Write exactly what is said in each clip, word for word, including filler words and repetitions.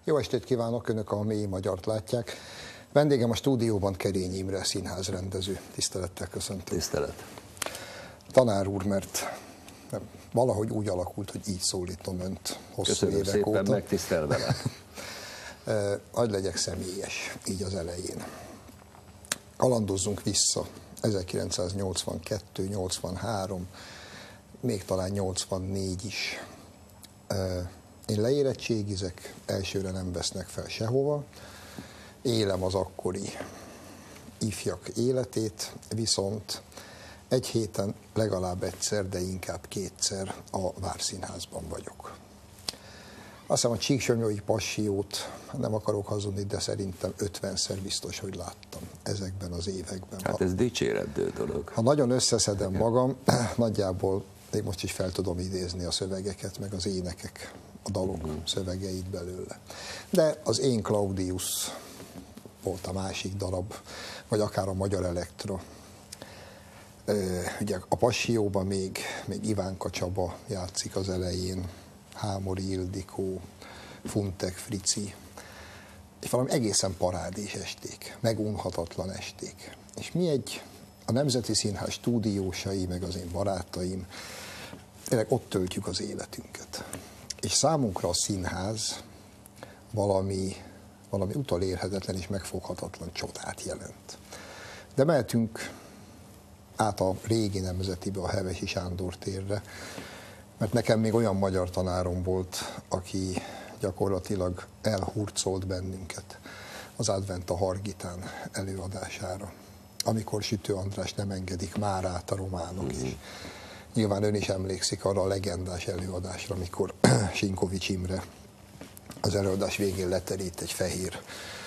Jó estét kívánok, Önök a Mély Magyart látják. Vendégem a stúdióban Kerényi Imre színházrendező. Tisztelettel köszöntöm. Tisztelet. Tanár úr, mert nem, valahogy úgy alakult, hogy így szólítom Önt hosszú Köszönöm évek szépen, óta. megtisztel vele. Hadd legyek személyes, így az elején. Kalandozzunk vissza. ezerkilencszáznyolcvankettő nyolcvanhárom, még talán nyolcvannégy is. Én leérettségizek, elsőre nem vesznek fel sehova. Élem az akkori ifjak életét, viszont egy héten legalább egyszer, de inkább kétszer a Várszínházban vagyok. Azt hiszem a Csíksomlyói Passiót, nem akarok hazudni, de szerintem ötvenszer biztos, hogy láttam ezekben az években. Hát ez dicséretdő dolog. Ha nagyon összeszedem magam, nagyjából még most is fel tudom idézni a szövegeket, meg az énekek, a dalok uh-huh. szövegeit belőle. De az Én Claudius volt a másik darab, vagy akár a Magyar Elektra. Ugye a Passióban még, még Ivánka Csaba játszik az elején, Hámori Ildikó, Funtek Frici, és valami egészen parádés esték, megunhatatlan esték. És mi egy, a Nemzeti Színház stúdiósai, meg az én barátaim, tényleg ott töltjük az életünket. És számunkra a színház valami, valami utolérhetetlen és megfoghatatlan csodát jelent. De mehetünk át a régi Nemzetibe, a Hevesi Sándor térre, mert nekem még olyan magyar tanárom volt, aki gyakorlatilag elhurcolt bennünket az Advent a Hargitán előadására, amikor Sütő András nem engedik már át a románok is. Nyilván ön is emlékszik arra a legendás előadásra, amikor Sinkovics Imre az előadás végén leterít egy fehér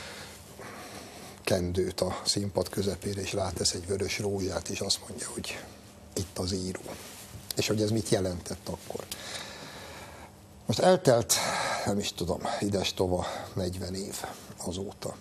kendőt a színpad közepére, és rátesz egy vörös rózsát, és azt mondja, hogy itt az író. És hogy ez mit jelentett akkor. Most eltelt, nem is tudom, ides-tova negyven év azóta.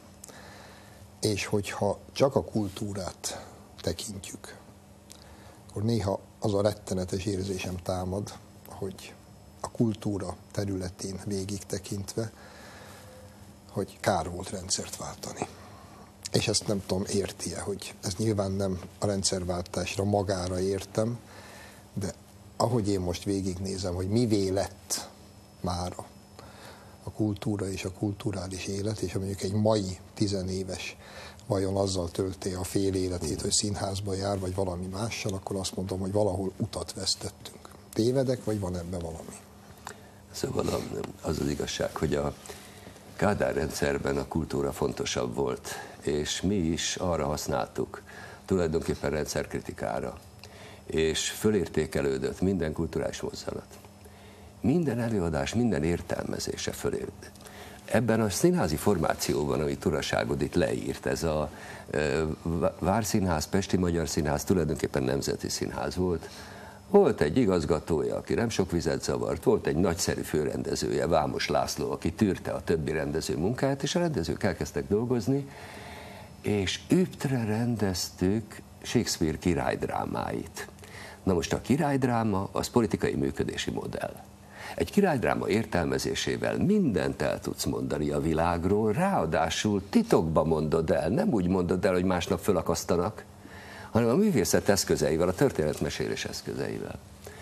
És hogyha csak a kultúrát tekintjük, akkor néha az a rettenetes érzésem támad, hogy a kultúra területén végig tekintve, hogy kár volt rendszert váltani. És ezt nem tudom, érti-e, hogy ez nyilván nem a rendszerváltásra magára értem, de ahogy én most végignézem, hogy mivé lett mára a kultúra és a kulturális élet, és ha mondjuk egy mai tizenéves vajon azzal tölti a fél életét, hogy színházba jár, vagy valami mással, akkor azt mondom, hogy valahol utat vesztettünk. Tévedek, vagy van ebben valami? Szóval az az igazság, hogy a Kádár rendszerben a kultúra fontosabb volt, és mi is arra használtuk, tulajdonképpen rendszerkritikára, és fölértékelődött minden kulturális mozzanat. Minden előadás, minden értelmezése fölért. Ebben a színházi formációban, amit Turaságod itt leírt, ez a e, Várszínház, Pesti Magyar Színház tulajdonképpen nemzeti színház volt. Volt egy igazgatója, aki nem sok vizet zavart, volt egy nagyszerű főrendezője, Vámos László, aki tűrte a többi rendező munkáját, és a rendezők elkezdtek dolgozni, és üptre rendeztük Shakespeare királydrámáit. Na most a királydráma az politikai működési modell. Egy királydráma értelmezésével mindent el tudsz mondani a világról, ráadásul titokba mondod el, nem úgy mondod el, hogy másnap fölakasztanak, hanem a művészet eszközeivel, a történetmesélés eszközeivel.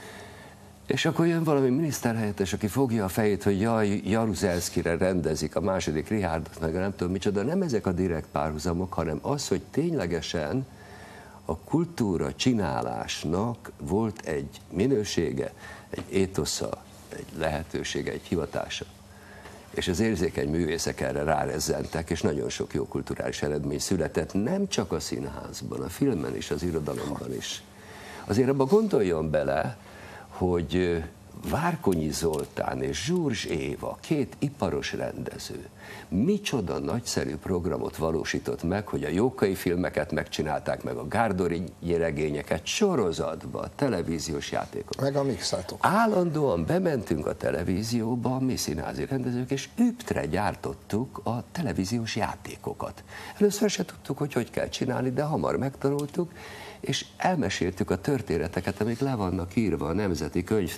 És akkor jön valami miniszterhelyettes, aki fogja a fejét, hogy jaj, Jaruzelszkire rendezik a második Richardot, meg nem tudom micsoda, nem ezek a direkt párhuzamok, hanem az, hogy ténylegesen a kultúra csinálásnak volt egy minősége, egy étosza, egy lehetősége, egy hivatása. És az érzékeny művészek erre rárezzentek, és nagyon sok jó kulturális eredmény született, nem csak a színházban, a filmen is, az irodalomban is. Azért abba gondoljon bele, hogy Várkonyi Zoltán és Zsurzs Éva, két iparos rendező, micsoda nagyszerű programot valósított meg, hogy a Jókai filmeket megcsinálták, meg a Gárdonyi regényeket sorozatba, televíziós játékot. Meg a mixátok. Állandóan bementünk a televízióba, mi színházi rendezők, és üptre gyártottuk a televíziós játékokat. Először se tudtuk, hogy hogy kell csinálni, de hamar megtanultuk, és elmeséltük a történeteket, amik le vannak írva a Nemzeti Könyvtárba.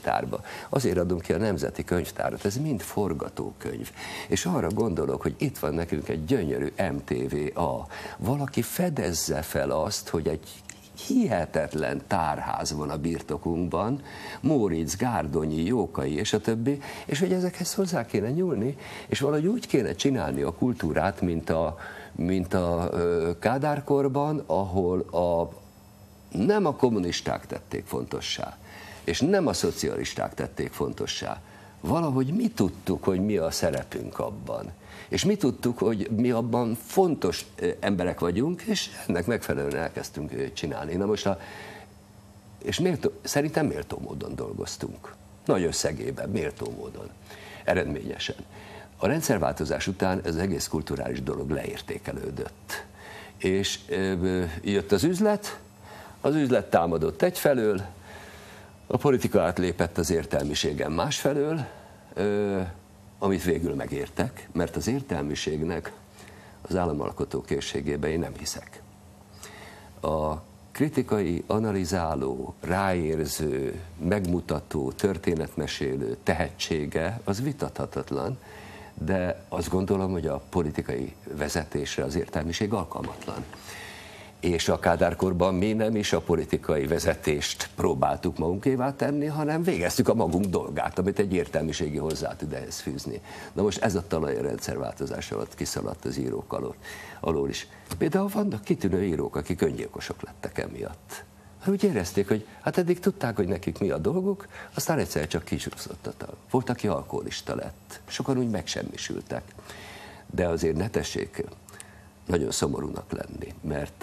Azért adunk ki a Nemzeti Könyvtárat, ez mind forgatókönyv. És arra gondolok, hogy itt van nekünk egy gyönyörű em té vé á. Valaki fedezze fel azt, hogy egy hihetetlen tárház van a birtokunkban, Móricz, Gárdonyi, Jókai és a többi, és hogy ezekhez hozzá kéne nyúlni, és valahogy úgy kéne csinálni a kultúrát, mint a, mint a Kádárkorban, ahol a, nem a kommunisták tették fontossá, és nem a szocialisták tették fontossá. Valahogy mi tudtuk, hogy mi a szerepünk abban. És mi tudtuk, hogy mi abban fontos emberek vagyunk, és ennek megfelelően elkezdtünk csinálni. Na most a, és méltó, szerintem méltó módon dolgoztunk. Nagy összegében, méltó módon, eredményesen. A rendszerváltozás után ez az egész kulturális dolog leértékelődött. És ö, jött az üzlet, az üzlet támadott egyfelől, a politika átlépett az értelmiségen másfelől, ö, amit végül megértek, mert az értelmiségnek az államalkotó készségében én nem hiszek. A kritikai, analizáló, ráérző, megmutató, történetmesélő tehetsége az vitathatatlan, de azt gondolom, hogy a politikai vezetésre az értelmiség alkalmatlan. És a Kádárkorban mi nem is a politikai vezetést próbáltuk magunkévá tenni, hanem végeztük a magunk dolgát, amit egy értelmiségi hozzá tud ehhez fűzni. Na most ez a talaj a rendszerváltozás alatt kiszaladt az írók alól, alól is. Például vannak kitűnő írók, akik öngyilkosok lettek emiatt. Úgy érezték, hogy hát eddig tudták, hogy nekik mi a dolguk, aztán egyszer csak kisúszottak. Volt, aki alkoholista lett. Sokan úgy megsemmisültek. De azért ne tessék nagyon szomorúnak lenni, mert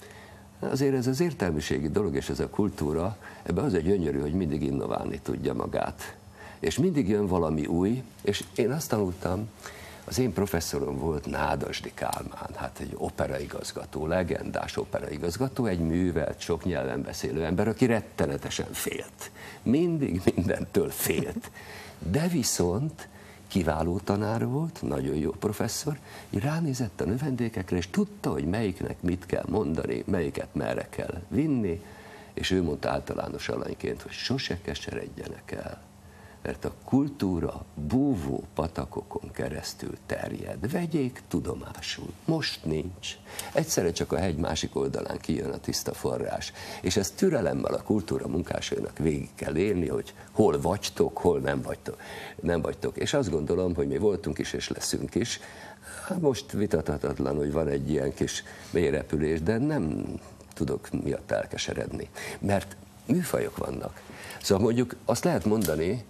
azért ez az értelmiségi dolog és ez a kultúra, ebben az egy gyönyörű, hogy mindig innoválni tudja magát. És mindig jön valami új, és én azt tanultam, az én professzorom volt Nádasdy Kálmán, hát egy operaigazgató, legendás operaigazgató, egy művelt, sok nyelven beszélő ember, aki rettenetesen félt. Mindig mindentől félt. De viszont kiváló tanár volt, nagyon jó professzor, ránézett a növendékekre, és tudta, hogy melyiknek mit kell mondani, melyiket merre kell vinni, és ő mondta általános alanyként, hogy sose keseredjenek el, mert a kultúra búvó patakokon keresztül terjed. Vegyék tudomásul. Most nincs. Egyszerre csak a hegy másik oldalán kijön a tiszta forrás. És ezt türelemmel a kultúra munkásainak végig kell élni, hogy hol vagytok, hol nem vagytok. Nem vagytok. És azt gondolom, hogy mi voltunk is, és leszünk is. Most vitathatatlan, hogy van egy ilyen kis mélyrepülés, de nem tudok miatt elkeseredni. Mert műfajok vannak. Szóval mondjuk azt lehet mondani,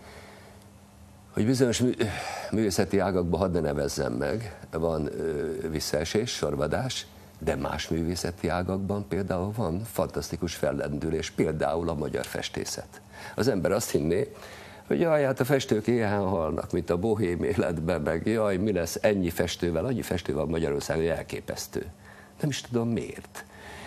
hogy bizonyos mű, művészeti ágakban hadd ne nevezzem meg, van ö, visszaesés, sorvadás, de más művészeti ágakban például van fantasztikus fellendülés, például a magyar festészet. Az ember azt hinné, hogy jaj, hát a festők éhen halnak, mint a bohém életben, meg jaj, mi lesz ennyi festővel, annyi festővel Magyarországon, elképesztő. Nem is tudom miért.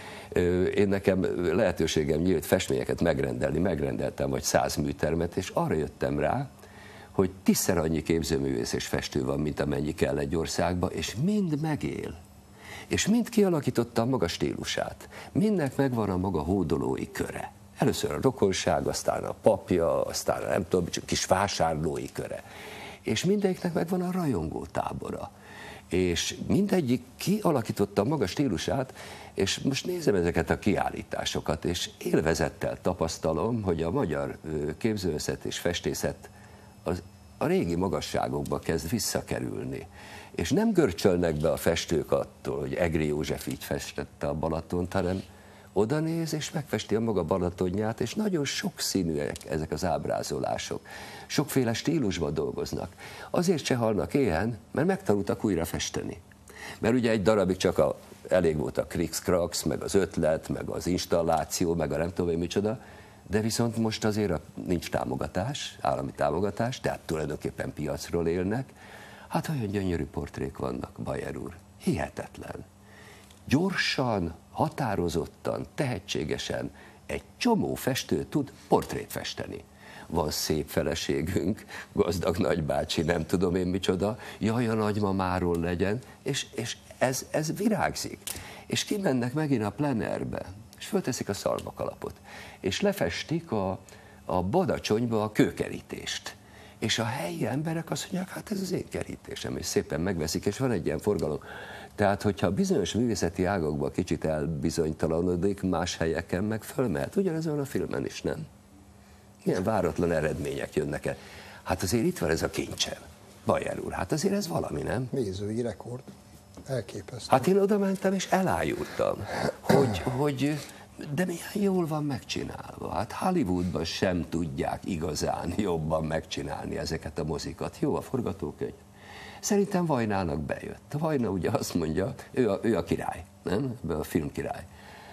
Én nekem lehetőségem nyílt festményeket megrendelni, megrendeltem vagy száz műtermet, és arra jöttem rá, hogy tízszer annyi képzőművész és festő van, mint amennyi kell egy országba, és mind megél. És mind kialakította a maga stílusát. Mindnek megvan a maga hódolói köre. Először a rokonság, aztán a papja, aztán a nem tudom, csak kis vásárlói köre. És mindegyiknek megvan a rajongó tábora. És mindegyik kialakította a maga stílusát, és most nézem ezeket a kiállításokat, és élvezettel tapasztalom, hogy a magyar képzőművészet és festészet az, a régi magasságokba kezd visszakerülni. És nem görcsölnek be a festők attól, hogy Egri József így festette a Balatont, hanem oda néz és megfesti a maga Balatonját, és nagyon sokszínűek ezek az ábrázolások. Sokféle stílusban dolgoznak. Azért se halnak éhen, mert megtanultak újra festeni. Mert ugye egy darabig csak a, elég volt a krikszkraksz, meg az ötlet, meg az installáció, meg a nem tudom én micsoda, de viszont most azért nincs támogatás, állami támogatás, tehát tulajdonképpen piacról élnek. Hát olyan gyönyörű portrék vannak, Bayer úr. Hihetetlen. Gyorsan, határozottan, tehetségesen egy csomó festő tud portrét festeni. Van szép feleségünk, gazdag nagybácsi, nem tudom én micsoda, jaj, a nagymamáról legyen, és, és ez, ez virágzik. És kimennek megint a plenerbe, és fölteszik a szalmakalapot, és lefestik a, a Badacsonyba a kőkerítést. És a helyi emberek azt mondják, hát ez az én kerítésem, és szépen megveszik, és van egy ilyen forgalom. Tehát, hogyha bizonyos művészeti ágakban kicsit elbizonytalanodik, más helyeken meg fölmehet. Ugyanez van a filmen is, nem? Ilyen váratlan eredmények jönnek el. Hát azért itt van ez a kincsem. Bajer úr, hát azért ez valami, nem? Nézői rekord. Elképesztő. Hát én oda mentem és elájultam, hogy, hogy de milyen jól van megcsinálva. Hát Hollywoodban sem tudják igazán jobban megcsinálni ezeket a mozikat. Jó a forgatókönyv. Szerintem Vajnának bejött. Vajna ugye azt mondja, ő a, ő a király, nem? A film király.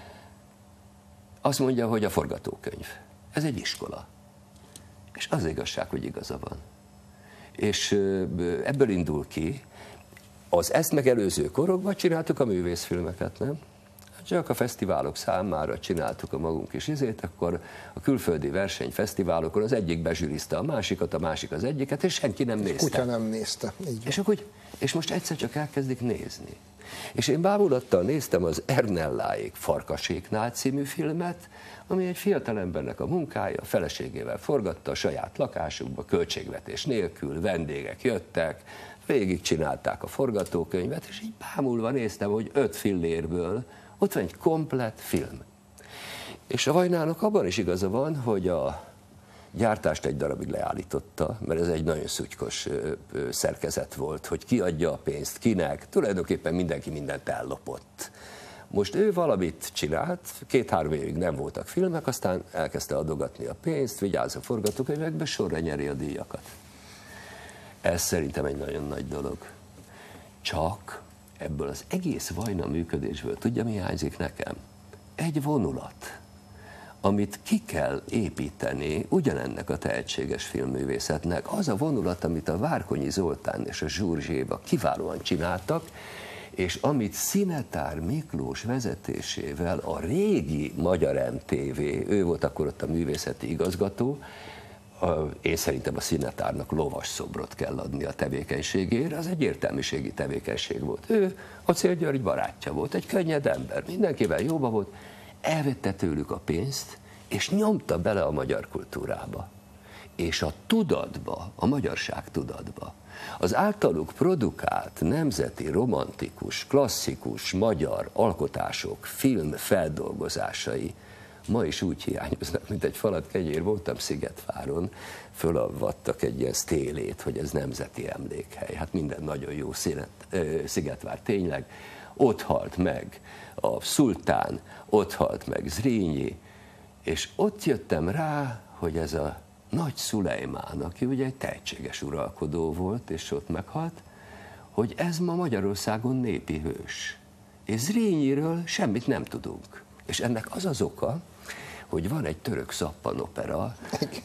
Azt mondja, hogy a forgatókönyv. Ez egy iskola. És az igazság, hogy igaza van. És ebből indul ki, az ezt megelőző korokban csináltuk a művészfilmeket, nem? Csak a fesztiválok számára csináltuk a magunk kis izét, akkor a külföldi versenyfesztiválokon az egyik bezsűrizte a másikat, a másik az egyiket, és senki nem nézte. Kutya nem nézte. Így és, akkor, és most egyszer csak elkezdik nézni. És én bámulattal néztem az Ernelláék Farkaséknál című filmet, ami egy fiatalembernek a munkája, a feleségével forgatta a saját lakásukba, költségvetés nélkül, vendégek jöttek, végig csinálták a forgatókönyvet, és így bámulva néztem, hogy öt fillérből ott van egy komplett film. És a Vajnának abban is igaza van, hogy a gyártást egy darabig leállította, mert ez egy nagyon szutykos szerkezet volt, hogy ki adja a pénzt, kinek, tulajdonképpen mindenki mindent ellopott. Most ő valamit csinált, két-három évig nem voltak filmek, aztán elkezdte adogatni a pénzt, vigyázz a forgatókönyvekbe, sorra nyeri a díjakat. Ez szerintem egy nagyon nagy dolog. Csak ebből az egész Vajna működésből, tudja, mi hiányzik nekem? Egy vonulat, amit ki kell építeni ugyanennek a tehetséges filmművészetnek. Az a vonulat, amit a Várkonyi Zoltán és a Zsurzséba kiválóan csináltak, és amit Szinetár Miklós vezetésével a régi Magyar em té vé, ő volt akkor ott a művészeti igazgató, én szerintem a Szinetárnak lovas szobrot kell adni a tevékenységére, az egy értelmiségi tevékenység volt. Ő Acél György barátja volt, egy könnyed ember, mindenkivel jóba volt, elvette tőlük a pénzt, és nyomta bele a magyar kultúrába, és a tudatba, a magyarság tudatba. Az általuk produkált nemzeti, romantikus, klasszikus magyar alkotások, film feldolgozásai ma is úgy hiányoznak, mint egy falat kenyér. Voltam Szigetváron, fölavattak egy ilyen sztélét, hogy ez nemzeti emlékhely. Hát minden nagyon jó, Szigetvár tényleg. Ott halt meg a szultán, ott halt meg Zrínyi, és ott jöttem rá, hogy ez a Nagy Szulejmán, aki ugye egy tehetséges uralkodó volt, és ott meghalt, hogy ez ma Magyarországon népi hős. És Zrínyiről semmit nem tudunk. És ennek az az oka, hogy van egy török szappanopera.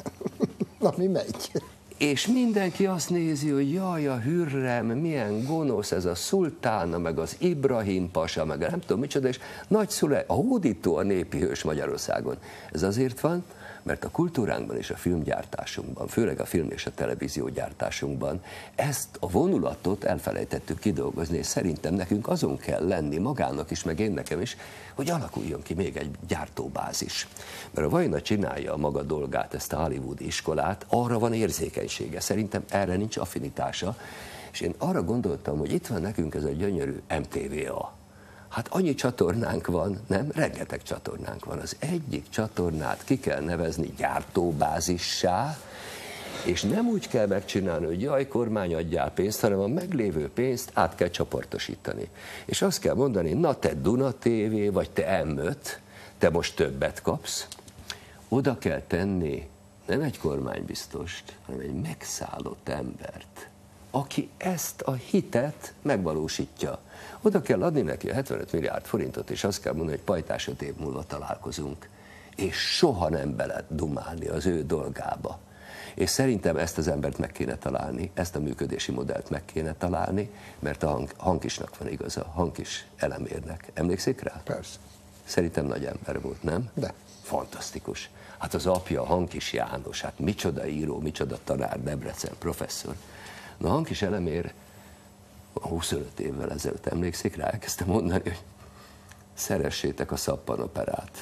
Ami megy. És mindenki azt nézi, hogy jaj, a Hürrem, milyen gonosz ez a szultána, meg az Ibrahim pasa, meg nem tudom micsoda, és Nagy Szulej, a hódító a népi hős Magyarországon. Ez azért van, mert a kultúránkban és a filmgyártásunkban, főleg a film és a televízió gyártásunkban ezt a vonulatot elfelejtettük kidolgozni, és szerintem nekünk azon kell lenni, magának is, meg én nekem is, hogy alakuljon ki még egy gyártóbázis. Mert a Vajna csinálja a maga dolgát, ezt a hollywoodi iskolát, arra van érzékenysége, szerintem erre nincs affinitása, és én arra gondoltam, hogy itt van nekünk ez a gyönyörű em té vé á. Hát annyi csatornánk van, nem? Rengeteg csatornánk van. Az egyik csatornát ki kell nevezni gyártóbázissá, és nem úgy kell megcsinálni, hogy jaj, kormány, adjál pénzt, hanem a meglévő pénzt át kell csoportosítani. És azt kell mondani, na te Duna té vé, vagy te em öt, te most többet kapsz, oda kell tenni nem egy kormánybiztost, hanem egy megszállott embert, aki ezt a hitet megvalósítja. Oda kell adni neki a hetvenöt milliárd forintot, és azt kell mondani, hogy pajtás öt év múlva találkozunk. És soha nem bele dumálni az ő dolgába. És szerintem ezt az embert meg kéne találni, ezt a működési modellt meg kéne találni, mert a hang, Hankisnak van igaza, Hankis Elemérnek. Emlékszik rá? Persze. Szerintem nagy ember volt, nem? De. Fantasztikus. Hát az apja, Hankis János, hát micsoda író, micsoda tanár, Debrecen professzor. Na, Hankis Elemér huszonöt évvel ezelőtt, emlékszik rá, elkezdte mondani, hogy szeressétek a szappanoperát.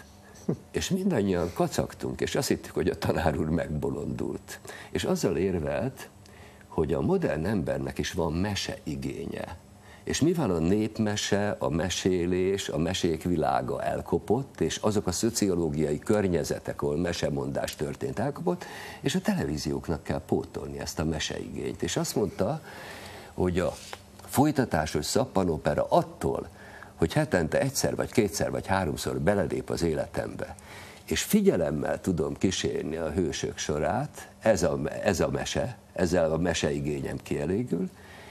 És mindannyian kacagtunk, és azt hittük, hogy a tanár úr megbolondult. És azzal érvelt, hogy a modern embernek is van meseigénye. És mivel a népmese, a mesélés, a mesék világa elkopott, és azok a szociológiai környezetek, ahol mesemondás történt, elkopott, és a televízióknak kell pótolni ezt a meseigényt. És azt mondta, hogy a folytatásos szappanopera attól, hogy hetente egyszer, vagy kétszer, vagy háromszor belelép az életembe, és figyelemmel tudom kísérni a hősök sorát, ez a, ez a mese, ezzel a meseigényem kielégül,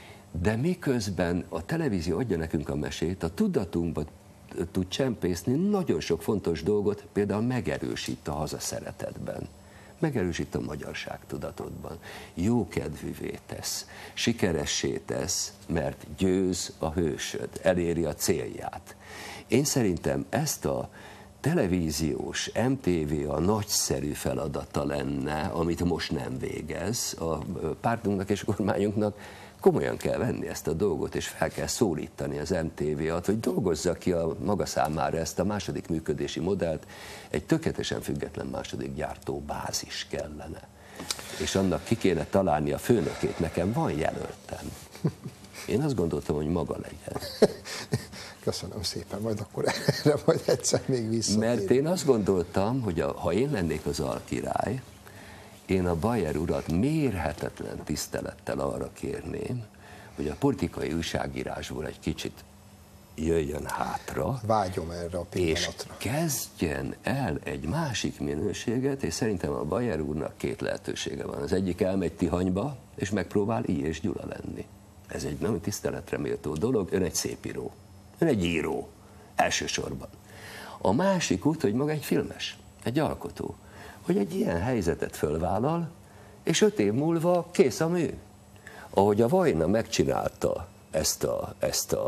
de miközben a televízió adja nekünk a mesét, a tudatunkba tud csempészni nagyon sok fontos dolgot, például megerősít a hazaszeretetben, megerősít a magyarság tudatodban, jókedvűvé tesz, sikeressé tesz, mert győz a hősöd, eléri a célját. Én szerintem ezt a televíziós, em té vé a nagyszerű feladata lenne, amit most nem végez a pártunknak és kormányunknak. Komolyan kell venni ezt a dolgot, és fel kell szólítani az em té vé-at, hogy dolgozza ki a maga számára ezt a második működési modellt. Egy tökéletesen független második gyártó bázis kellene. És annak ki kéne találni a főnökét. Nekem van jelöltem. Én azt gondoltam, hogy maga legyen. Köszönöm szépen, majd akkor erre majd egyszer még visszatérünk. Mert én azt gondoltam, hogy a, ha én lennék az alkirály, én a Bayer urat mérhetetlen tisztelettel arra kérném, hogy a politikai újságírásból egy kicsit jöjjön hátra. Vágyom erre a pillanatra. És kezdjen el egy másik minőséget, és szerintem a Bayer úrnak két lehetősége van. Az egyik elmegy Tihanyba, és megpróbál I. és Gyula lenni. Ez egy nagyon tiszteletre méltó dolog, ön egy szép író. Ön egy író, elsősorban. A másik út, hogy maga egy filmes, egy alkotó, hogy egy ilyen helyzetet fölvállal, és öt év múlva kész a mű. Ahogy a Vajna megcsinálta ezt a, ezt a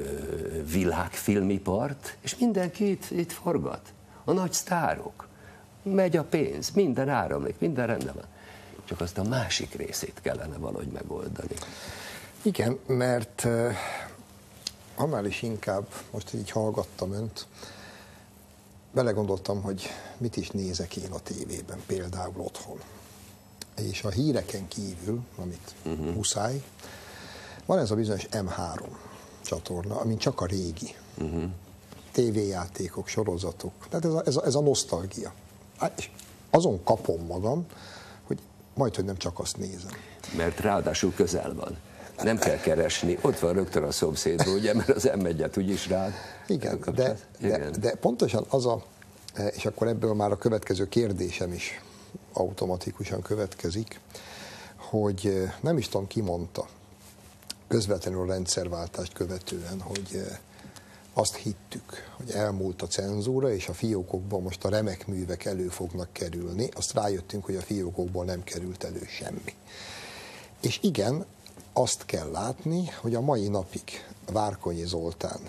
világfilmipart, és mindenki itt, itt forgat. A nagy sztárok. Megy a pénz, minden áramlik, minden rendben van. Csak azt a másik részét kellene valahogy megoldani. Igen, mert uh, annál is inkább, most így hallgattam önt, belegondoltam, hogy mit is nézek én a tévében, például otthon. És a híreken kívül, amit uh-huh. muszáj, van ez a bizonyos em három csatorna, amin csak a régi uh-huh. tévéjátékok, sorozatok, tehát ez a, ez a, ez a nosztalgia. És azon kapom magam, hogy majdhogy nem csak azt nézem. Mert ráadásul közel van. Nem kell keresni, ott van rögtön a szomszédból, ugye, mert az em egyet úgyis rád. Igen, de, de, de pontosan az a, és akkor ebből már a következő kérdésem is automatikusan következik, hogy nem is tudom, ki mondta közvetlenül a rendszerváltást követően, hogy azt hittük, hogy elmúlt a cenzúra, és a fiókokban most a remek művek elő fognak kerülni, azt rájöttünk, hogy a fiókokból nem került elő semmi. És igen, azt kell látni, hogy a mai napig Várkonyi Zoltán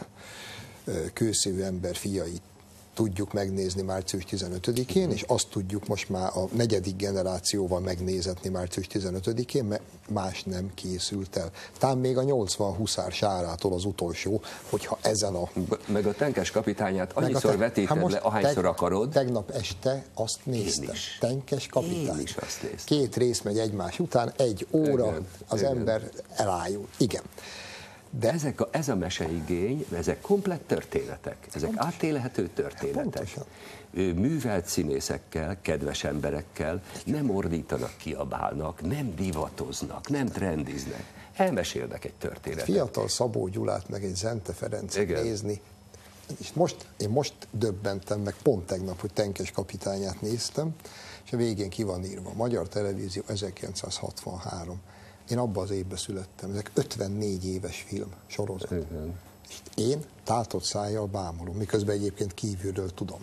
kőszívű ember fiait tudjuk megnézni március tizenötödikén, és azt tudjuk most már a negyedik generációval megnézetni március tizenötödikén, mert más nem készült el. Talán még a nyolcvan huszár Sárától az utolsó, hogyha ezen a... Meg a Tenkes kapitányát annyiszor te... vetíted hát le, ahányszor teg... akarod. Tegnap este azt néztem. Tenkes kapitány. Én is azt néztem. Két rész megy egymás után, egy óra, igen, az igen. ember elájul. Igen. De ezek a, ez a meseigény, ezek komplett történetek, ezek pontosan. Átélhető történetek. Pontosan. Művelt színészekkel, kedves emberekkel, nem ordítanak, kiabálnak, nem divatoznak, nem trendiznek. Elmesélnek egy történetet. Fiatal Szabó Gyulát, meg egy Zente Ferencet nézni. És most, én most döbbentem meg pont tegnap, hogy Tenkes kapitányát néztem, és a végén ki van írva. Magyar Televízió ezerkilencszázhatvanhárom. Én abban az évben születtem, ezek ötvennégy éves film, sorozat. Igen. És én tátott szájjal bámulom, miközben egyébként kívülről tudom.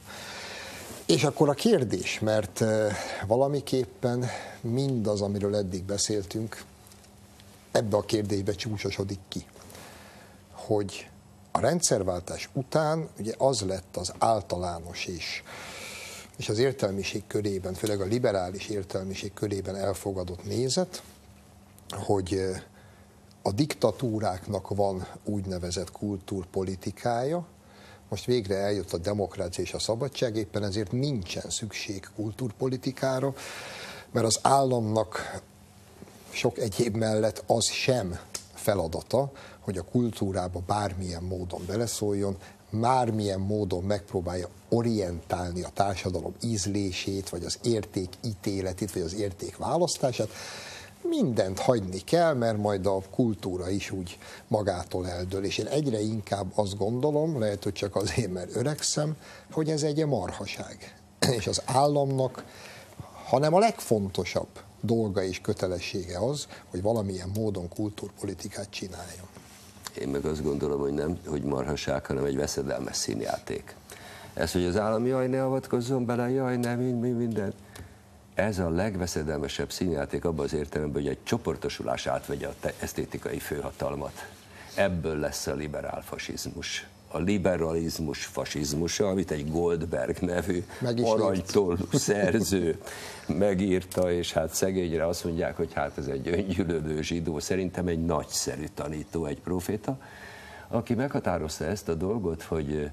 És akkor a kérdés, mert valamiképpen mindaz, amiről eddig beszéltünk, ebbe a kérdésbe csúcsosodik ki, hogy a rendszerváltás után ugye az lett az általános és, és az értelmiség körében, főleg a liberális értelmiség körében elfogadott nézet, hogy a diktatúráknak van úgynevezett kultúrpolitikája, most végre eljött a demokrácia és a szabadság, éppen ezért nincsen szükség kultúrpolitikára, mert az államnak sok egyéb mellett az sem feladata, hogy a kultúrába bármilyen módon beleszóljon, bármilyen módon megpróbálja orientálni a társadalom ízlését, vagy az értékítéletét, vagy az értékválasztását. Mindent hagyni kell, mert majd a kultúra is úgy magától eldől. És én egyre inkább azt gondolom, lehet, hogy csak azért, mert öregszem, hogy ez egy marhaság. És az államnak, hanem a legfontosabb dolga és kötelessége az, hogy valamilyen módon kultúrpolitikát csináljon. Én meg azt gondolom, hogy nem, hogy marhaság, hanem egy veszedelmes színjáték. Ez, hogy az állam jaj, ne avatkozzon bele, jaj, nem, minden. Ez a legveszedelmesebb színjáték abban az értelemben, hogy egy csoportosulás átvegye a esztétikai főhatalmat. Ebből lesz a liberál fasizmus. A liberalizmus fasizmusa, amit egy Goldberg nevű aranytollú szerző megírta, és hát szegényre azt mondják, hogy hát ez egy öngyűlölő zsidó, szerintem egy nagyszerű tanító, egy proféta, aki meghatározta ezt a dolgot, hogy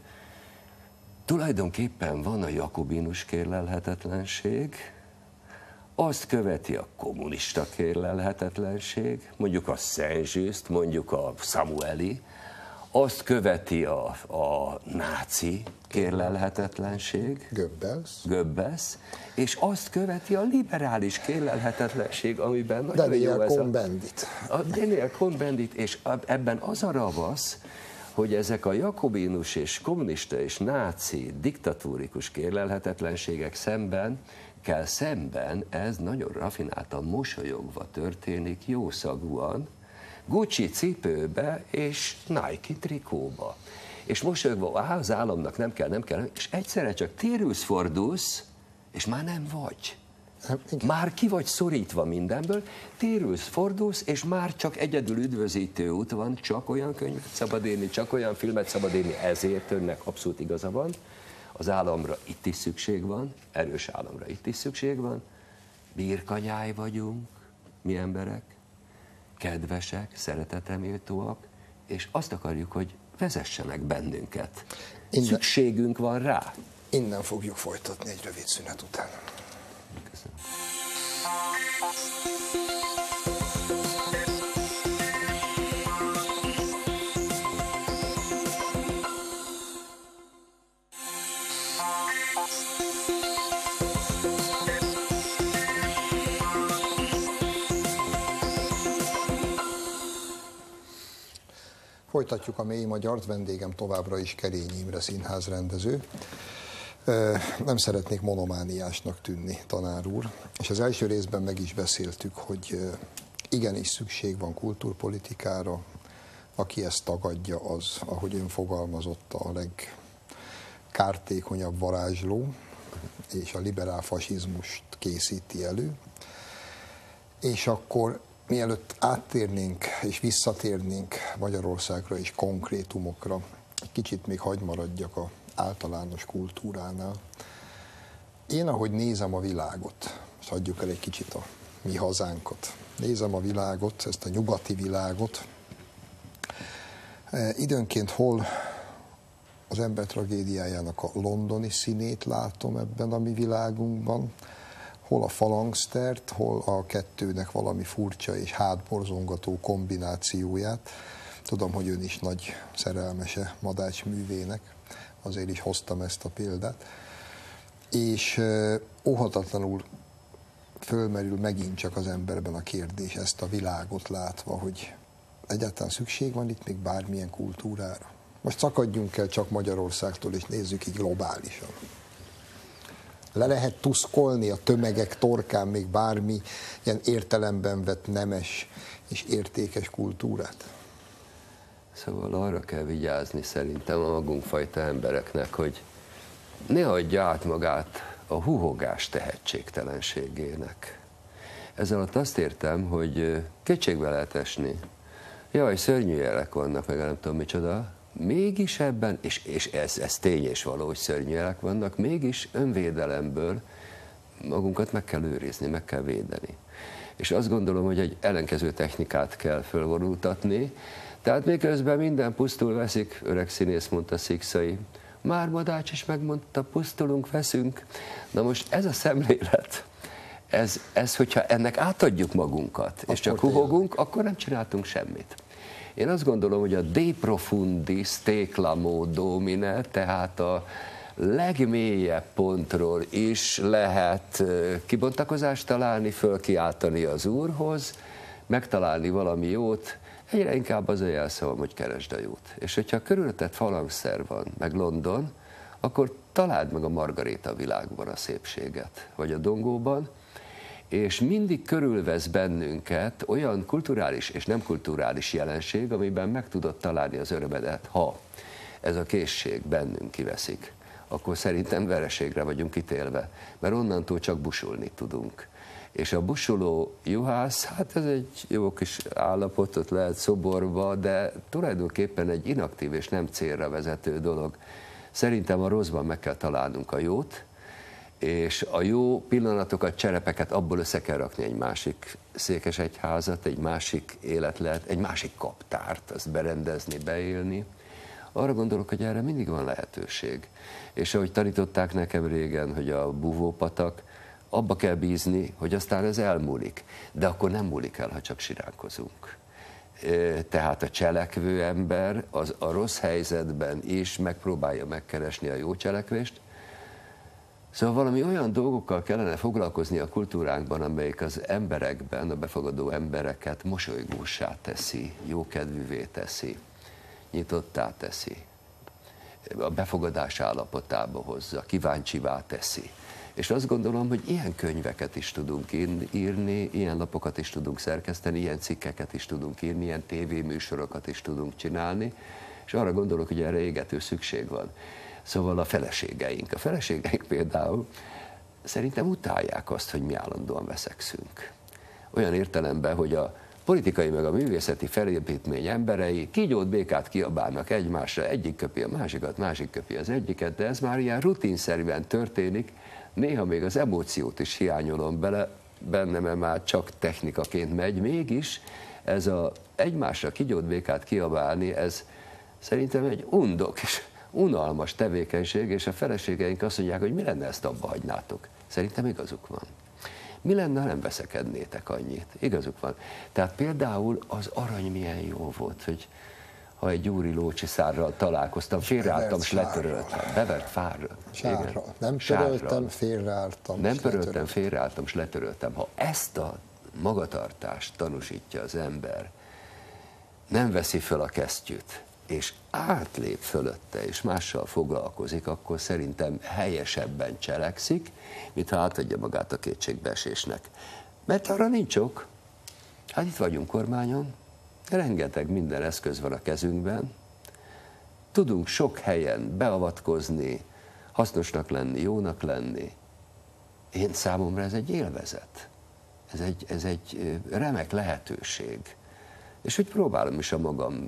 tulajdonképpen van a jakobinus kérlelhetetlenség, azt követi a kommunista kérlelhetetlenség, mondjuk a Saint-Just, mondjuk a Samueli, azt követi a, a náci kérlelhetetlenség, Goebbels. Goebbels, és azt követi a liberális kérlelhetetlenség, amiben nagyon Daniel jó ez Cohn-Bendit. a... a Daniel Cohn-Bendit, és ebben az a ravasz, hogy ezek a jakobinus és kommunista és náci diktatúrikus kérlelhetetlenségek szemben kell szemben, ez nagyon rafináltan, mosolyogva történik, jószagúan, Gucci cipőbe és Nike trikóba. És mosolyogva, áh, az államnak nem kell, nem kell, és egyszerre csak térülsz, fordulsz, és már nem vagy. Már ki vagy szorítva mindenből, térülsz, fordulsz, és már csak egyedül üdvözítő út van, csak olyan könyvet szabad írni, csak olyan filmet szabad írni, ezért önnek abszolút igaza van. Az államra itt is szükség van, erős államra itt is szükség van, birkanyáj vagyunk, mi emberek, kedvesek, szereteteméltóak, és azt akarjuk, hogy vezessenek bennünket. Innen, Szükségünk van rá. Innen fogjuk folytatni egy rövid szünet után. Köszönöm. Folytatjuk a Mély Magyart, vendégem továbbra is Kerényi Imre színházrendező. Nem szeretnék monomániásnak tűnni, tanár úr, és az első részben meg is beszéltük, hogy igenis szükség van kultúrpolitikára, aki ezt tagadja, az, ahogy ön fogalmazott, a legkártékonyabb varázsló, és a liberál fasizmust készíti elő. És akkor mielőtt áttérnénk és visszatérnénk Magyarországra és konkrétumokra, egy kicsit még hagy maradjak az általános kultúránál. Én, ahogy nézem a világot, és adjuk el egy kicsit a mi hazánkat, nézem a világot, ezt a nyugati világot, időnként hol az ember tragédiájának a londoni színét látom ebben a mi világunkban, hol a falangsztert, hol a kettőnek valami furcsa és hátborzongató kombinációját. Tudom, hogy ön is nagy szerelmese Madács művének, azért is hoztam ezt a példát. És óhatatlanul fölmerül megint csak az emberben a kérdés, ezt a világot látva, hogy egyáltalán szükség van itt még bármilyen kultúrára. Most szakadjunk el csak Magyarországtól, és nézzük így globálisan. Le lehet tuszkolni a tömegek torkán még bármi ilyen értelemben vett nemes és értékes kultúrát? Szóval arra kell vigyázni szerintem a magunkfajta embereknek, hogy ne adja át magát a huhogás tehetségtelenségének. Ezzel alatt azt értem, hogy kétségbe lehet esni. Jaj, szörnyű jelek vannak, meg nem tudom micsoda. Mégis ebben, és, és ez, ez tény és való, hogy szörnyű jelek vannak, mégis önvédelemből magunkat meg kell őrizni, meg kell védeni. És azt gondolom, hogy egy ellenkező technikát kell fölvonultatni. Tehát miközben minden pusztul veszik, öreg színész mondta Szikszai, Már Madács is megmondta, pusztulunk, veszünk. Na most ez a szemlélet, ez, ez hogyha ennek átadjuk magunkat, akkor és csak huhogunk, akkor nem csináltunk semmit. Én azt gondolom, hogy a de profundis teclamo domine, tehát a legmélyebb pontról is lehet kibontakozást találni, fölkiáltani az Úrhoz, megtalálni valami jót, egyre inkább az a jelszavam, hogy keresd a jót. És hogyha körülötted falangszer van, meg London, akkor találd meg a Margaréta világban a szépséget, vagy a Dongóban, és mindig körülvesz bennünket olyan kulturális és nem kulturális jelenség, amiben meg tudod találni az örömedet. Ha ez a készség bennünk kiveszik, akkor szerintem vereségre vagyunk ítélve, mert onnantól csak busulni tudunk. És a busuló juhász, hát ez egy jó kis állapotot lehet szoborba, de tulajdonképpen egy inaktív és nem célra vezető dolog. Szerintem a rosszban meg kell találnunk a jót, és a jó pillanatokat, cserepeket abból össze kell rakni egy másik székesegyházat, egy másik életlet, egy másik kaptárt, azt berendezni, beélni. Arra gondolok, hogy erre mindig van lehetőség. És ahogy tanították nekem régen, hogy a búvópatak, abba kell bízni, hogy aztán ez elmúlik. De akkor nem múlik el, ha csak siránkozunk. Tehát a cselekvő ember az a rossz helyzetben is megpróbálja megkeresni a jó cselekvést. Szóval valami olyan dolgokkal kellene foglalkozni a kultúránkban, amelyik az emberekben, a befogadó embereket mosolygóssá teszi, jókedvűvé teszi, nyitottá teszi, a befogadás állapotába hozza, kíváncsivá teszi. És azt gondolom, hogy ilyen könyveket is tudunk írni, ilyen lapokat is tudunk szerkeszteni, ilyen cikkeket is tudunk írni, ilyen tévéműsorokat is tudunk csinálni, és arra gondolok, hogy erre égető szükség van. Szóval a feleségeink. A feleségeink például szerintem utálják azt, hogy mi állandóan veszekszünk. Olyan értelemben, hogy a politikai meg a művészeti felépítmény emberei kígyót, békát kiabálnak egymásra, egyik köpi a másikat, másik köpi az egyiket, de ez már ilyen rutinszerűen történik, néha még az emóciót is hiányolom bele, benne, mert már csak technikaként megy, mégis ez a egymásra kígyót, békát kiabálni, ez szerintem egy undok és unalmas tevékenység, és a feleségeink azt mondják, hogy mi lenne, ezt abba hagynátok. Szerintem igazuk van. Mi lenne, ha nem veszekednétek annyit? Igazuk van. Tehát például az arany milyen jó volt, hogy ha egy Gyuri lócsiszárral találkoztam, félreálltam, és letöröltem. Bevert fárral. Sárra. Nem töröltem, félreálltam. Nem töröltem, félreálltam, és letöröltem. Ha ezt a magatartást tanúsítja az ember, nem veszi föl a kesztyűt, és átlép fölötte, és mással foglalkozik, akkor szerintem helyesebben cselekszik, mint ha átadja magát a kétségbeesésnek. Mert arra nincs ok. Hát itt vagyunk kormányon, rengeteg minden eszköz van a kezünkben, tudunk sok helyen beavatkozni, hasznosnak lenni, jónak lenni. Én számomra ez egy élvezet. Ez egy, ez egy remek lehetőség. És hogy próbálom is a magam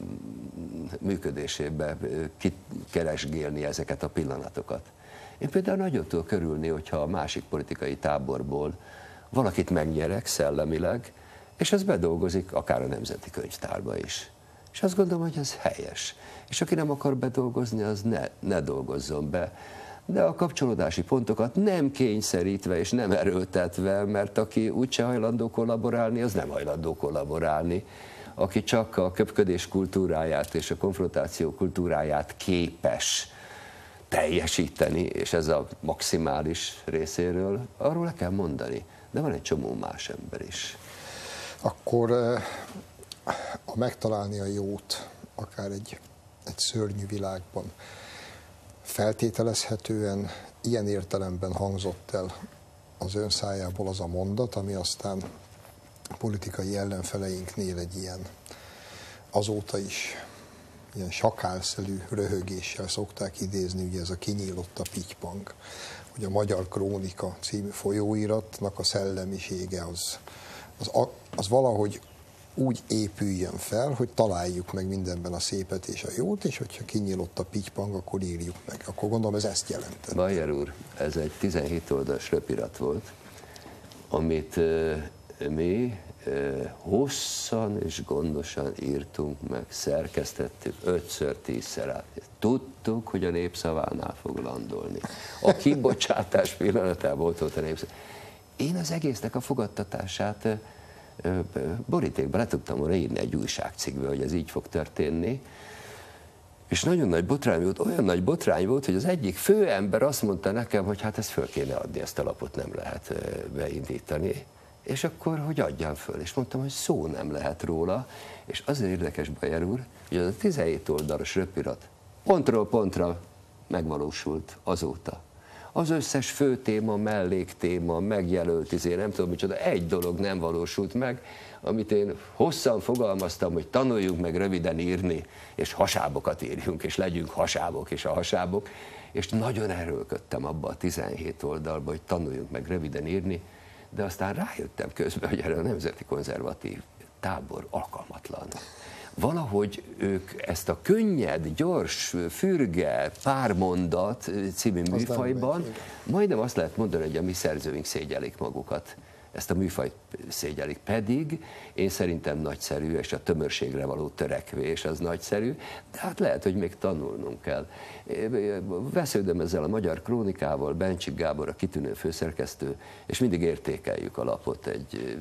működésébe kikeresgélni ezeket a pillanatokat. Én például nagyon tudok örülni, hogyha a másik politikai táborból valakit megnyerek szellemileg, és ez bedolgozik akár a Nemzeti Könyvtárba is. És azt gondolom, hogy ez helyes. És aki nem akar bedolgozni, az ne, ne dolgozzon be. De a kapcsolódási pontokat nem kényszerítve és nem erőltetve, mert aki úgyse hajlandó kollaborálni, az nem hajlandó kollaborálni. Aki csak a köpködés kultúráját és a konfrontáció kultúráját képes teljesíteni, és ez a maximális részéről, arról le kell mondani. De van egy csomó más ember is. Akkor a megtalálni a jót, akár egy, egy szörnyű világban, feltételezhetően ilyen értelemben hangzott el az ön szájából az a mondat, ami aztán a politikai ellenfeleinknél egy ilyen, azóta is ilyen sakálszelű röhögéssel szokták idézni, ugye ez a kinyílott a pittypang, hogy a Magyar Krónika című folyóiratnak a szellemisége az, az, az valahogy úgy épüljön fel, hogy találjuk meg mindenben a szépet és a jót, és hogyha kinyílott a pittypang, akkor írjuk meg. Akkor gondolom ez ezt jelentett. Bayer úr, ez egy tizenhét oldalas röpirat volt, amit mi hosszan és gondosan írtunk meg, szerkesztettük, ötször, tízszer át. Tudtuk, hogy a Népszavánál fog landolni. A kibocsátás pillanatában volt ott a Népszavá. Én az egésznek a fogadtatását borítékba le tudtam volna írni egy újságcikkbe, hogy ez így fog történni. És nagyon nagy botrány volt, olyan nagy botrány volt, hogy az egyik főember azt mondta nekem, hogy hát ezt föl kéne adni, ezt a lapot nem lehet beindítani. És akkor, hogy adjam föl. És mondtam, hogy szó nem lehet róla. És azért érdekes, Bajer úr, hogy az a tizenhét oldalas röpirat pontról pontra megvalósult azóta. Az összes fő téma, melléktéma, megjelölt, izé, nem tudom micsoda, egy dolog nem valósult meg, amit én hosszan fogalmaztam, hogy tanuljunk meg röviden írni, és hasábokat írjunk, és legyünk hasábok és a hasábok, és nagyon erőlködtem abba a tizenhét oldalba, hogy tanuljunk meg röviden írni, de aztán rájöttem közben, hogy erre a nemzeti konzervatív tábor alkalmatlan. Valahogy ők ezt a könnyed, gyors, fürge, pármondat című az műfajban, majdnem azt lehet mondani, hogy a mi szerzőink szégyelik magukat. Ezt a műfajt szégyelik. Pedig én szerintem nagyszerű, és a tömörségre való törekvés az nagyszerű, de hát lehet, hogy még tanulnunk kell. Vesződöm ezzel a Magyar Krónikával, Bencsik Gábor a kitűnő főszerkesztő, és mindig értékeljük a lapot egy...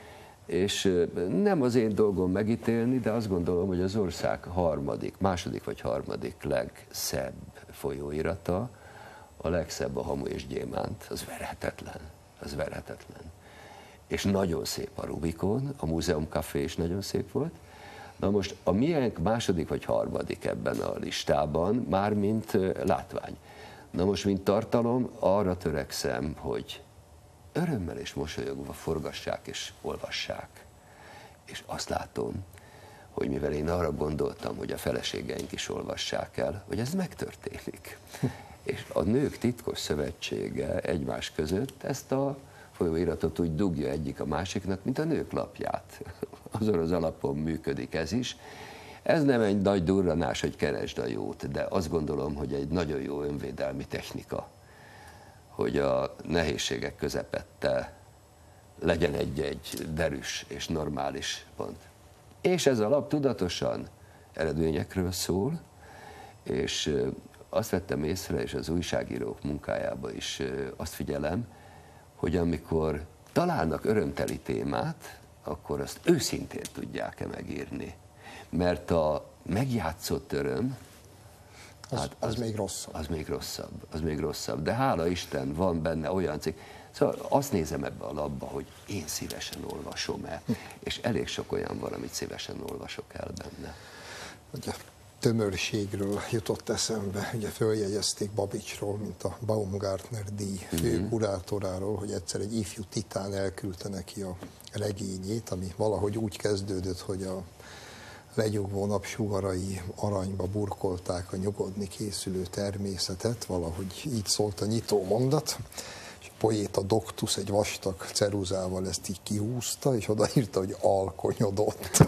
És nem az én dolgom megítélni, de azt gondolom, hogy az ország harmadik, második vagy harmadik legszebb folyóirata, a legszebb a Hamu és Gyémánt, az verhetetlen, az verhetetlen. És nagyon szép a Rubikon, a Múzeum Café is nagyon szép volt. Na most a miénk második vagy harmadik ebben a listában, már mint látvány. Na most, mint tartalom, arra törekszem, hogy örömmel és mosolyogva forgassák és olvassák. És azt látom, hogy mivel én arra gondoltam, hogy a feleségeink is olvassák el, hogy ez megtörténik. És a Nők Titkos Szövetsége egymás között ezt a folyóiratot úgy dugja egyik a másiknak, mint a Nők Lapját. Azon az alapon működik ez is. Ez nem egy nagy durranás, hogy keresd a jót, de azt gondolom, hogy egy nagyon jó önvédelmi technika, hogy a nehézségek közepette legyen egy-egy derűs és normális pont. És ez a lap tudatosan eredményekről szól, és azt vettem észre, és az újságírók munkájában is azt figyelem, hogy amikor találnak örömteli témát, akkor azt őszintén tudják-e megírni. Mert a megjátszott öröm, Az, hát az, az még rosszabb. Az még rosszabb, az még rosszabb. De hála Isten, van benne olyan cikk. Szóval azt nézem ebbe a labba, hogy én szívesen olvasom el, és elég sok olyan van, amit szívesen olvasok el benne. Ugye tömörségről jutott eszembe, ugye följegyezték Babicsról, mint a Baumgartner díj fő mm-hmm. kurátoráról, hogy egyszer egy ifjú titán elküldte neki a regényét, ami valahogy úgy kezdődött, hogy a legyugvó napsugarai aranyba burkolták a nyugodni készülő természetet, valahogy így szólt a nyitó mondat, és a poéta Doktusz egy vastag ceruzával ezt így kihúzta, és odaírta, hogy alkonyodott.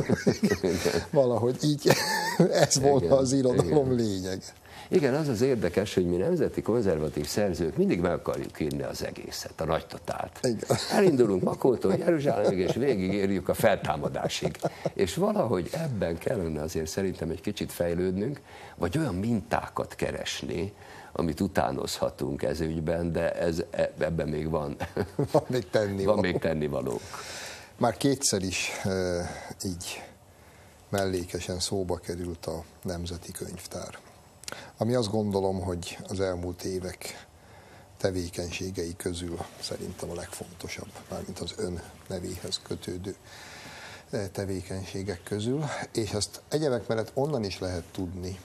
Valahogy így ez volt az irodalom igen. lényege. Igen, az az érdekes, hogy mi nemzeti konzervatív szerzők mindig meg akarjuk írni az egészet, a nagy totált. Igen. Elindulunk Makótól Jeruzsálemig, és végigérjük a feltámadásig. És valahogy ebben kellene azért szerintem egy kicsit fejlődnünk, vagy olyan mintákat keresni, amit utánozhatunk ez ügyben, de ez, ebben még van, van még tennivaló. Van még tennivaló. Már kétszer is e, így mellékesen szóba került a Nemzeti Könyvtár. Ami azt gondolom, hogy az elmúlt évek tevékenységei közül szerintem a legfontosabb, mármint az ön nevéhez kötődő tevékenységek közül, és ezt egyebek mellett onnan is lehet tudni,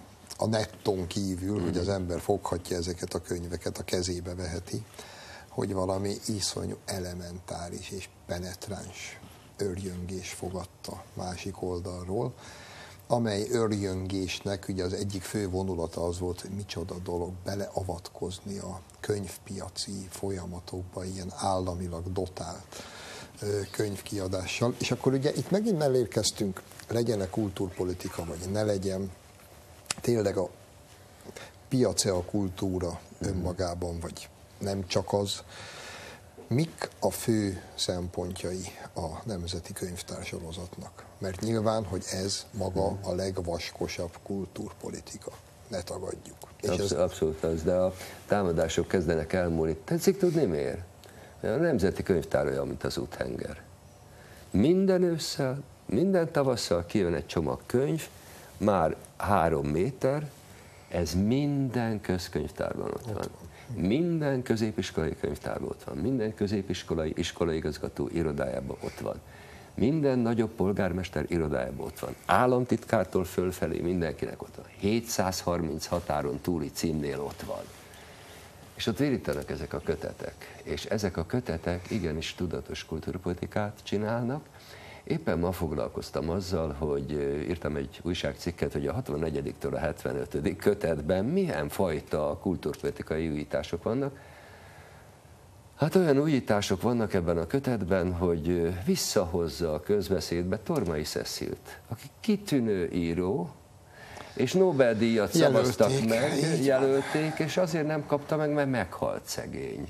a netton kívül, mm. hogy az ember foghatja ezeket a könyveket, a kezébe veheti, hogy valami iszonyú elementáris és penetráns örjöngés fogadta másik oldalról, amely örjöngésnek ugye az egyik fő vonulata az volt, hogy micsoda dolog beleavatkozni a könyvpiaci folyamatokba, ilyen államilag dotált könyvkiadással. És akkor ugye itt megint elérkeztünk, legyen-e kultúrpolitika, vagy ne legyen, tényleg a piace a kultúra önmagában, vagy nem csak az. Mik a fő szempontjai a Nemzeti Könyvtár sorozatnak? Mert nyilván, hogy ez maga a legvaskosabb kultúrpolitika. Ne tagadjuk. És Absz- ez... Abszolút az, de a támadások kezdenek elmúlni. Tetszik tudni miért? A Nemzeti Könyvtár olyan, mint az úthenger. Minden ősszel, minden tavasszal kijön egy csomag könyv, már három méter, ez minden közkönyvtárban ott van. Minden középiskolai könyvtárban ott van, minden középiskolai iskolaigazgató irodájában ott van. Minden nagyobb polgármester irodájában ott van. Államtitkártól fölfelé mindenkinek ott van. hétszázharminc határon túli címnél ott van. És ott virítanak ezek a kötetek. És ezek a kötetek igenis tudatos kultúrpolitikát csinálnak. Éppen ma foglalkoztam azzal, hogy írtam egy újságcikket, hogy a hatvannegyediktől a hetvenötödik kötetben milyen fajta kultúrpolitikai újítások vannak. Hát olyan újítások vannak ebben a kötetben, hogy visszahozza a közbeszédbe Tormai Cecilt, aki kitűnő író, és Nobel-díjat szavaztak meg, jelölték, és azért nem kapta meg, mert meghalt szegény.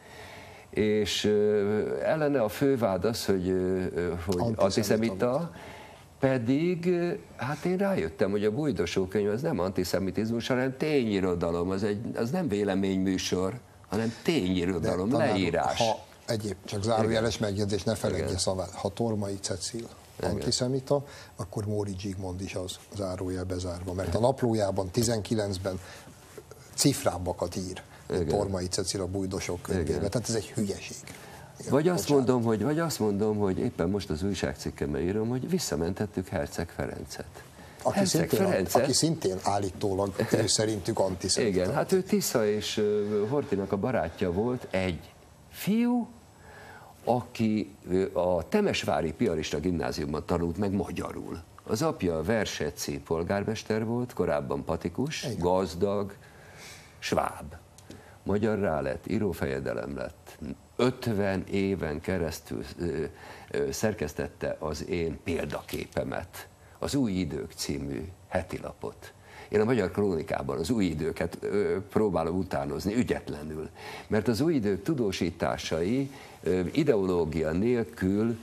És ellene a fővád az, hogy, hogy antiszemita, pedig hát én rájöttem, hogy a Bújdosó könyv az nem antiszemitizmus, hanem tényirodalom, az, egy, az nem véleményműsor, hanem tényirodalom, de, leírás. Ha egyéb, csak zárójeles megjegyzés, ne feledje szavát, ha Tormai Cecil antiszemita, akkor Móri Zsigmond is az, zárójel bezárva, mert a naplójában tizenkilencben cifrábbakat ír. Igen. Tormai Cecil a Bújdosok könyvében, tehát ez egy hülyeség. Igen, vagy, azt mondom, hogy, vagy azt mondom, hogy éppen most az újságcikkemben írom, hogy visszamentettük Herceg Ferencet. Aki, Herceg szintén, Ferencet, aki szintén állítólag ő szerintük antiszemita. Igen, hát ő Tisza és Horthynak a barátja volt, egy fiú, aki a Temesvári Piarista Gimnáziumban tanult meg magyarul. Az apja Verseci polgármester volt, korábban patikus, igen, gazdag, sváb. Magyarrá lett, írófejedelem lett, ötven éven keresztül ö, ö, szerkesztette az én példaképemet, az Új Idők című heti lapot. Én a Magyar Krónikában az Új Időket ö, próbálom utánozni ügyetlenül, mert az Új Idők tudósításai ö, ideológia nélkül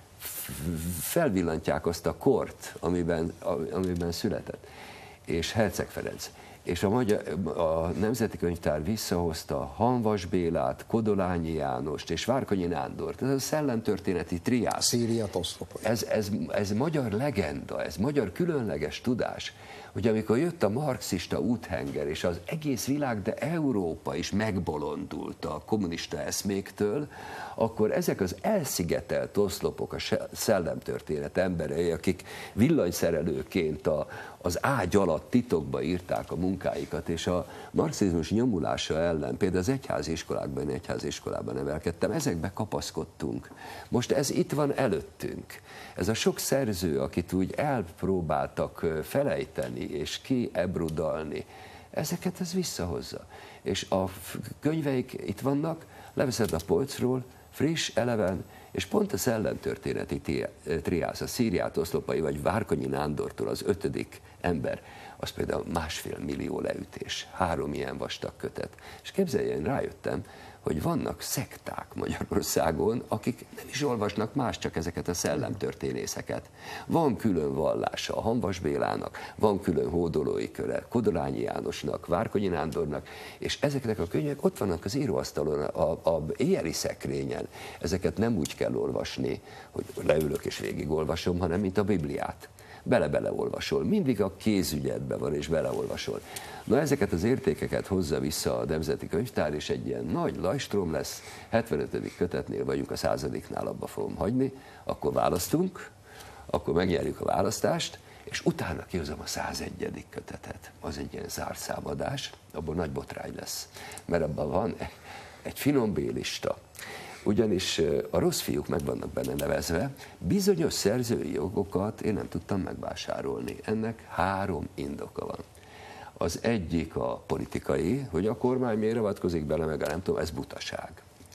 felvillantják azt a kort, amiben, amiben született. És Herceg Ferenc. És a, magyar, a Nemzeti Könyvtár visszahozta Hanvas Bélát, Kodolányi Jánost és Várkonyi Nándort. Ez a szellemtörténeti triász. Szíriát, oszlopot. Ez, ez, ez magyar legenda, ez magyar különleges tudás, hogy amikor jött a marxista úthenger, és az egész világ, de Európa is megbolondult a kommunista eszméktől, akkor ezek az elszigetelt oszlopok, a szellemtörténet emberei, akik villanyszerelőként a, az ágy alatt titokba írták a munkáikat, és a marxizmus nyomulása ellen, például az egyházi iskolákban, én egyházi iskolában nevelkedtem, ezekbe kapaszkodtunk. Most ez itt van előttünk. Ez a sok szerző, akit úgy elpróbáltak felejteni és kiebrudalni, ezeket ez visszahozza. És a könyveik itt vannak, leveszed a polcról, friss, eleven, és pont a szellemtörténeti triász, a Szíriát, oszlopai, vagy Várkonyi Nándortól az ötödik ember, az például másfél millió leütés, három ilyen vastag kötet. És képzeljen, rájöttem, hogy vannak szekták Magyarországon, akik nem is olvasnak más, csak ezeket a szellemtörténészeket. Van külön vallása a Hanvas Bélának, van külön hódolói köre Kodolányi Jánosnak, Várkonyi Nándornak, és ezeknek a könyvek ott vannak az íróasztalon, a, a éjjeli szekrényen. Ezeket nem úgy kell olvasni, hogy leülök és végigolvasom, hanem mint a Bibliát. Bele-bele olvasol, mindig a kézügyedben van és beleolvasol. Na ezeket az értékeket hozza vissza a Nemzeti Könyvtár, és egy ilyen nagy lajstrom lesz, hetvenötödik kötetnél vagyunk, a századiknál abba fogom hagyni, akkor választunk, akkor megnyerjük a választást, és utána kihozom a százegyedik kötetet. Az egy ilyen zárszámadás, abból nagy botrány lesz, mert abban van egy finom B-lista. Ugyanis a rossz fiúk meg vannak benne nevezve, bizonyos szerzői jogokat én nem tudtam megvásárolni. Ennek három indoka van. Az egyik a politikai, hogy a kormány miért avatkozik bele, meg nem tudom, ez butaság.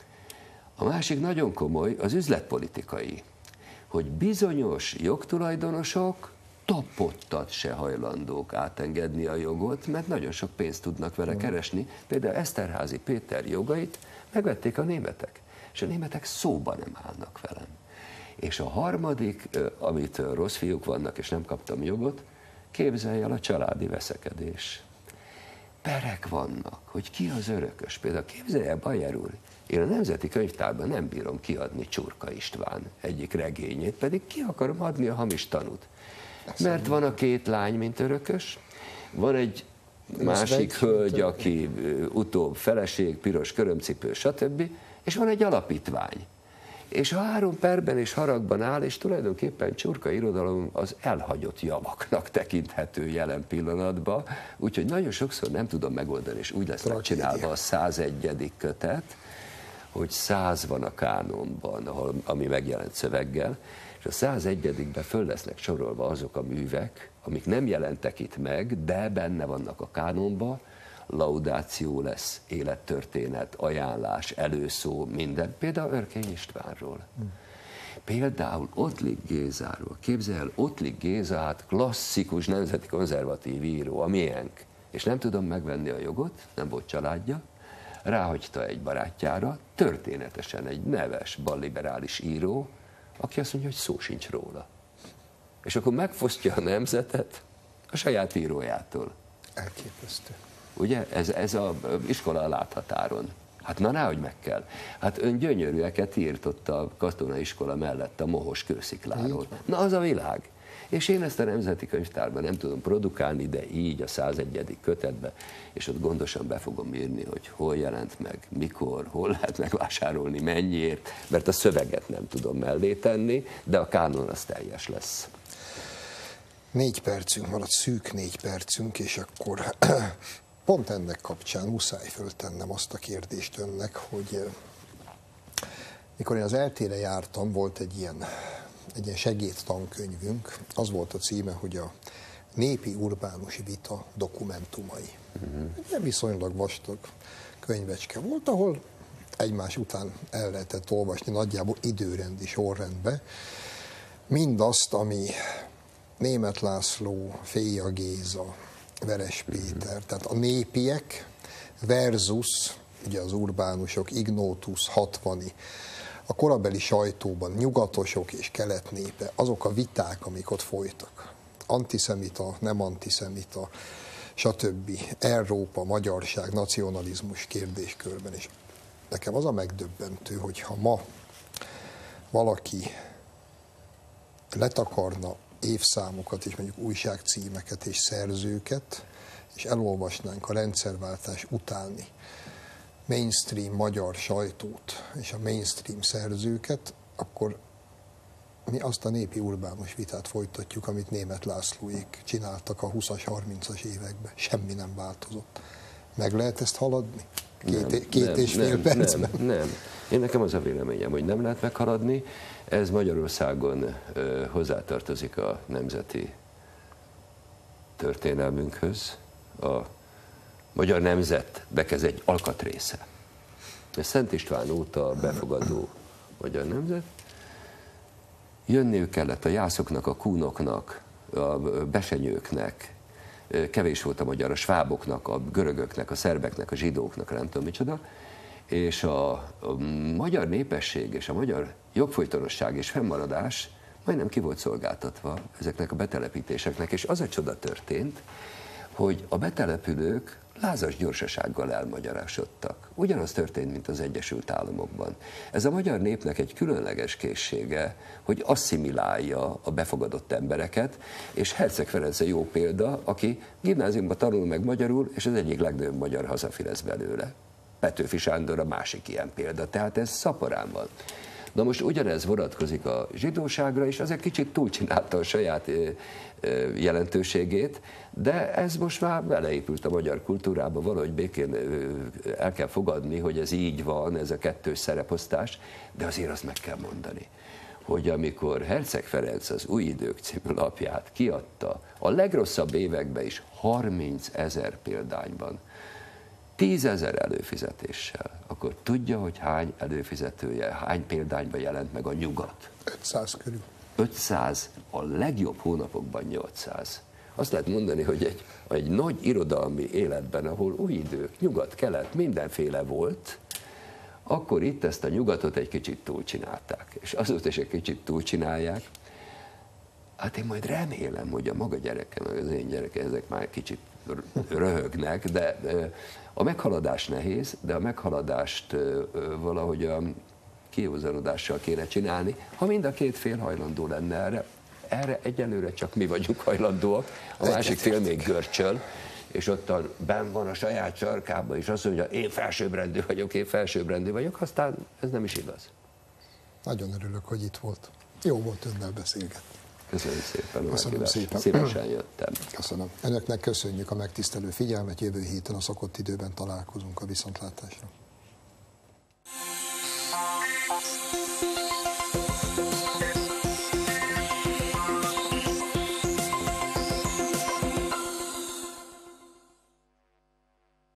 A másik nagyon komoly, az üzletpolitikai, hogy bizonyos jogtulajdonosok topottat se hajlandók átengedni a jogot, mert nagyon sok pénzt tudnak vele keresni. Például Eszterházy Péter jogait megvették a németek. és a németek szóba nem állnak velem. És a harmadik, amit rossz fiúk vannak, és nem kaptam jogot, képzelj el a családi veszekedés. Perek vannak, hogy ki az örökös. Például képzelj el, Bayer úr, én a Nemzeti Könyvtárban nem bírom kiadni Csurka István egyik regényét, pedig ki akarom adni a hamis tanút. Mert van a két lány, mint örökös, van egy másik hölgy, aki utóbb feleség, piros körömcipő, stb., és van egy alapítvány. És a három perben és haragban áll, és tulajdonképpen Csurka irodalom az elhagyott javaknak tekinthető jelen pillanatban, úgyhogy nagyon sokszor nem tudom megoldani, és úgy lesz megcsinálva a százegyedik kötet, hogy száz van a kánonban, ahol, ami megjelent szöveggel, és a százegyedikben föl lesznek sorolva azok a művek, amik nem jelentek itt meg, de benne vannak a kánonban, laudáció lesz, élettörténet, ajánlás, előszó, minden. Például Örkény Istvánról. Hmm. Például Ottlik Gézáról. Képzelj el, Ottlik Géza, hát klasszikus nemzeti konzervatív író, a miénk. És nem tudom megvenni a jogot, nem volt családja, ráhagyta egy barátjára, történetesen egy neves, balliberális író, aki azt mondja, hogy szó sincs róla. És akkor megfosztja a nemzetet a saját írójától. Elképesztő. Ugye? Ez, ez az iskola láthatáron. Hát na, náhogy meg kell. Hát ön gyönyörűeket írt ott a katonai iskola mellett a Mohos kőszikláról. Na, az a világ. És én ezt a Nemzeti Könyvtárban nem tudom produkálni, de így a százegyedik kötetbe, és ott gondosan be fogom írni, hogy hol jelent meg, mikor, hol lehet megvásárolni, mennyiért, mert a szöveget nem tudom mellé tenni, de a kánon az teljes lesz. Négy percünk maradt, szűk négy percünk, és akkor pont ennek kapcsán muszáj föltennem azt a kérdést önnek, hogy mikor én az eltére jártam, volt egy ilyen, egy ilyen segédtankönyvünk, az volt a címe, hogy a népi urbánus vita dokumentumai. Uh-huh. Viszonylag vastag könyvecske volt, ahol egymás után el lehetett olvasni nagyjából időrendi sorrendbe mindazt, ami Németh László, Féja Géza, Veres Péter, tehát a népiek versus ugye az urbánusok, Ignótusz, hatvani, a korabeli sajtóban nyugatosok és keletnépe, azok a viták, amik ott folytak. Antiszemita, nem antiszemita, stb. Európa, magyarság, nacionalizmus kérdéskörben. És nekem az a megdöbbentő, hogy ha ma valaki letakarna évszámokat, és mondjuk újságcímeket és szerzőket, és elolvasnánk a rendszerváltás utáni mainstream magyar sajtót és a mainstream szerzőket, akkor mi azt a népi urbánus vitát folytatjuk, amit Németh Lászlóék csináltak a húszas, harmincas években. Semmi nem változott. Meg lehet ezt haladni? Két, nem, két nem, és fél nem, percben? Nem, nem. Én nekem az a véleményem, hogy nem lehet meghaladni. Ez Magyarországon ö, hozzátartozik a nemzeti történelmünkhöz. A magyar nemzetnek ez egy alkatrésze. Ez Szent István óta befogadó magyar nemzet. Jönniük kellett a jászoknak, a kúnoknak, a besenyőknek, kevés volt a magyar, a sváboknak, a görögöknek, a szerbeknek, a zsidóknak, nem tudom micsoda, és a, a magyar népesség és a magyar jogfolytonosság és fennmaradás majdnem ki volt szolgáltatva ezeknek a betelepítéseknek, és az a csoda történt, hogy a betelepülők lázas gyorsasággal elmagyarásodtak. Ugyanaz történt, mint az Egyesült Államokban. Ez a magyar népnek egy különleges készsége, hogy asszimilálja a befogadott embereket, és Herceg Ferenc a jó példa, aki gimnáziumban tanul meg magyarul, és az egyik legnagyobb magyar hazafi lesz belőle. Petőfi Sándor a másik ilyen példa, tehát ez szaporán van. Na most ugyanez vonatkozik a zsidóságra is, az egy kicsit túlcsinálta a saját jelentőségét, de ez most már beleépült a magyar kultúrába, valahogy békén el kell fogadni, hogy ez így van, ez a kettős szereposztás, de azért azt meg kell mondani, hogy amikor Herceg Ferenc az Új Idők című lapját kiadta, a legrosszabb években is harmincezer példányban, tízezer előfizetéssel, akkor tudja, hogy hány előfizetője, hány példányban jelent meg a Nyugat? ötszáz körül. ötszáz, a legjobb hónapokban nyolcszáz. Azt lehet mondani, hogy egy, egy nagy irodalmi életben, ahol új idők, nyugat, kelet, mindenféle volt, akkor itt ezt a nyugatot egy kicsit túlcsinálták. És azóta is egy kicsit túlcsinálják. Hát én majd remélem, hogy a maga gyerekem, meg az én gyerekem, ezek már kicsit röhögnek, de a meghaladás nehéz, de a meghaladást valahogy a kiózanodással kéne csinálni, ha mind a két fél hajlandó lenne erre. Erre egyelőre csak mi vagyunk hajlandóak, a másik fél még görcsöl, és ott benn van a saját sarkában, és azt mondja, én felsőbbrendű vagyok, én felsőbbrendű vagyok, aztán ez nem is igaz. Nagyon örülök, hogy itt volt. Jó volt önnel beszélgetni. Köszönöm szépen. Köszönöm szépen. Szívesen jöttem. Köszönöm. Önöknek köszönjük a megtisztelő figyelmet, jövő héten a szokott időben találkozunk a viszontlátásra.